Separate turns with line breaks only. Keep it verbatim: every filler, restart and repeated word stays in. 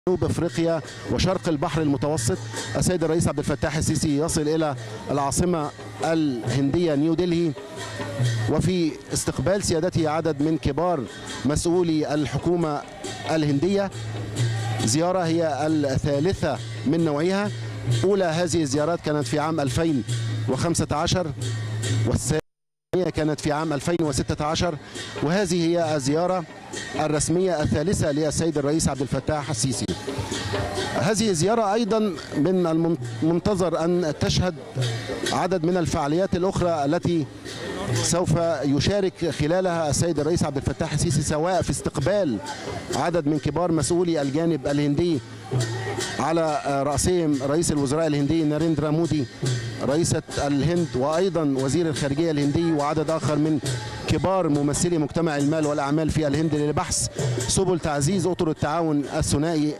جنوب افريقيا وشرق البحر المتوسط. السيد الرئيس عبد الفتاح السيسي يصل الى العاصمه الهنديه نيو دلهي، وفي استقبال سيادته عدد من كبار مسؤولي الحكومه الهنديه. زياره هي الثالثه من نوعها. اولى هذه الزيارات كانت في عام ألفين وخمسة عشر والثانيه كانت في عام ألفين وستة عشر، وهذه هي الزياره الرسميه الثالثه للسيد الرئيس عبد الفتاح السيسي. هذه الزياره ايضا من المنتظر ان تشهد عدد من الفعاليات الاخرى التي سوف يشارك خلالها السيد الرئيس عبد الفتاح السيسي، سواء في استقبال عدد من كبار مسؤولي الجانب الهندي على رأسهم رئيس الوزراء الهندي ناريندرا مودي، رئيسة الهند، وأيضا وزير الخارجية الهندي، وعدد آخر من كبار ممثلي مجتمع المال والأعمال في الهند لبحث سبل تعزيز أطر التعاون الثنائي